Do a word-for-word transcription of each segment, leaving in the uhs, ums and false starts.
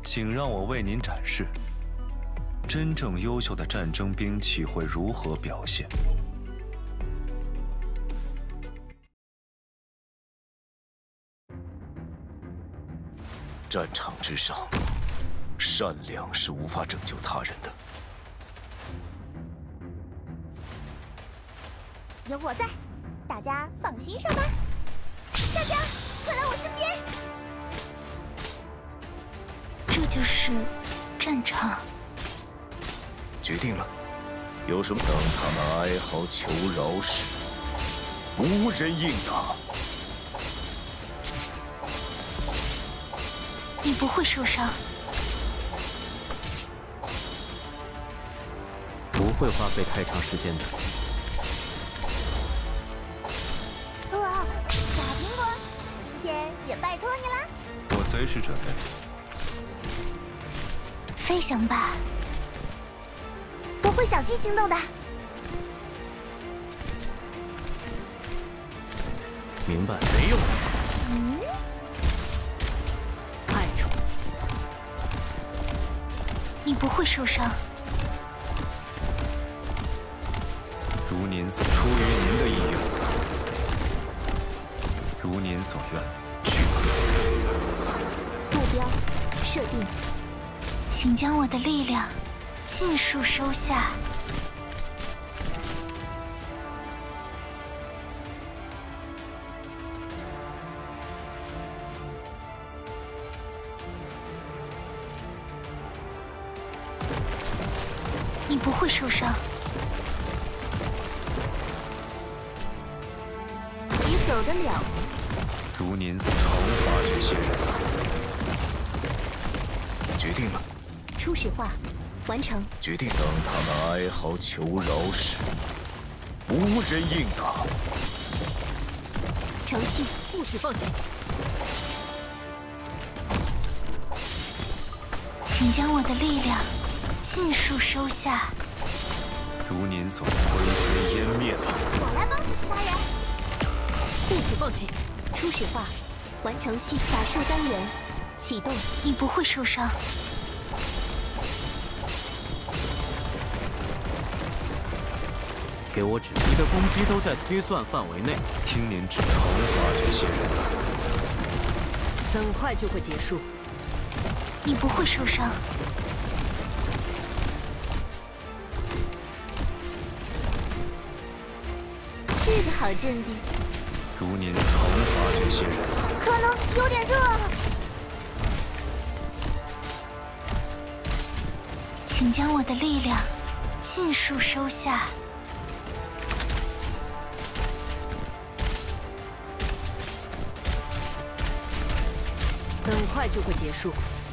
请让我为您展示，真正优秀的战争兵器会如何表现。 战场之上，善良是无法拯救他人的。 有我在，大家放心上班。大家快来我身边。 这就是战场。 决定了，有什么？当他们哀嚎求饶时，无人应答。 你不会受伤， 不会花费太长时间的。 哇，小苹果，今天也拜托你啦！ 我随时准备。 飞翔吧， 我会小心行动的。 明白？没用。 嗯。 你不会受伤。 如您所出于您的意愿，如您所愿，去吧。 目标设定， 请将我的力量尽数收下。你不会受伤。 你走得了。 如您所惩罚这些人。 决定了。 初始化完成。 决定。当他们哀嚎求饶时，无人应答。 程序物质放弃。 请将我的力量。 尽数收下， 如您所灰飞烟灭吧。 我来帮助其他人。物质放弃，初始化，完成系法术单元启动。 你不会受伤。 给我指，你的攻击都在推算范围内。 听您指，惩罚这些人。 很快就会结束。 你不会受伤。 是个好阵地。 如您惩罚这些人， 可能有点热。 请将我的力量尽数收下。 很快就会结束。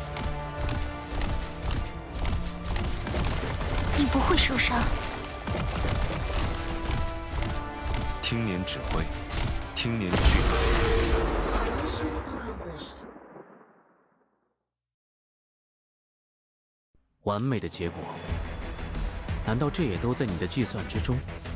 你不会受伤。 听您指挥，听您去吧。 完美的结果，难道这也都在你的计算之中？